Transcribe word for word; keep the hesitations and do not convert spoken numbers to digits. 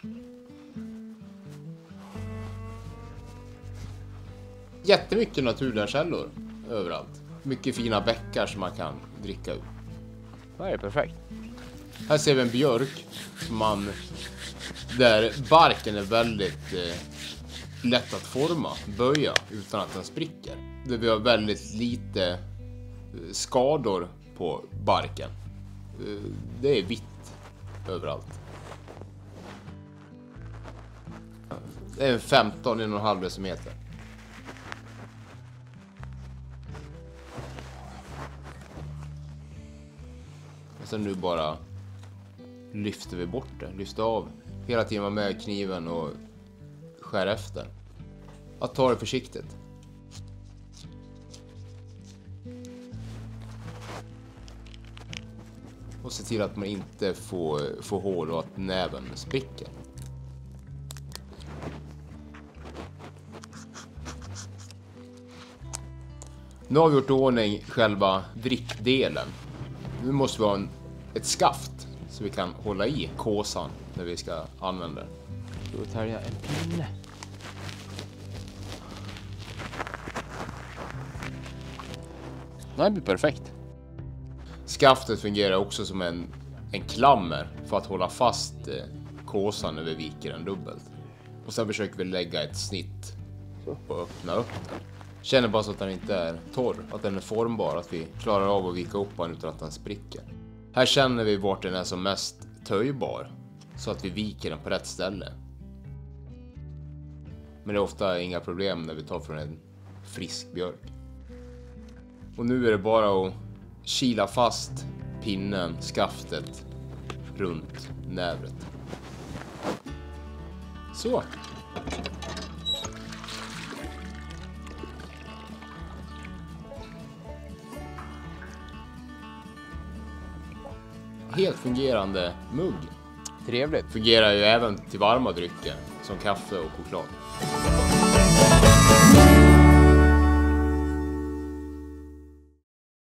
Jättemycket naturliga källor överallt. Mycket fina bäckar som man kan dricka ur. Det är perfekt. Här ser vi en björk som man, där barken är väldigt eh, lätt att forma, böja utan att den spricker. Där vi har väldigt lite eh, skador på barken. Eh, det är vitt överallt. Det är femton komma fem decimeter. Och sen nu bara lyfter vi bort det. Lyfter av hela tiden med kniven och skär efter. Att ta det försiktigt. Och se till att man inte får, får hål och att näven spricker. Nu har vi gjort i ordning själva drickdelen. Nu måste vi ha en, ett skaft så vi kan hålla i kåsan när vi ska använda den. Då tar jag en pinne. Det blir perfekt. Skaftet fungerar också som en, en klammer för att hålla fast eh, kåsan när vi viker den dubbelt. Och sen försöker vi lägga ett snitt och öppna upp den. Känner bara så att den inte är torr, att den är formbar, att vi klarar av att vika upp den utan att den spricker. Här känner vi vart den är som mest töjbar, så att vi viker den på rätt ställe. Men det är ofta inga problem när vi tar från en frisk björk. Och nu är det bara att kila fast pinnen, skaftet, runt nävret. Så. Helt fungerande mugg. Trevligt. Fungerar ju även till varma drycker som kaffe och choklad.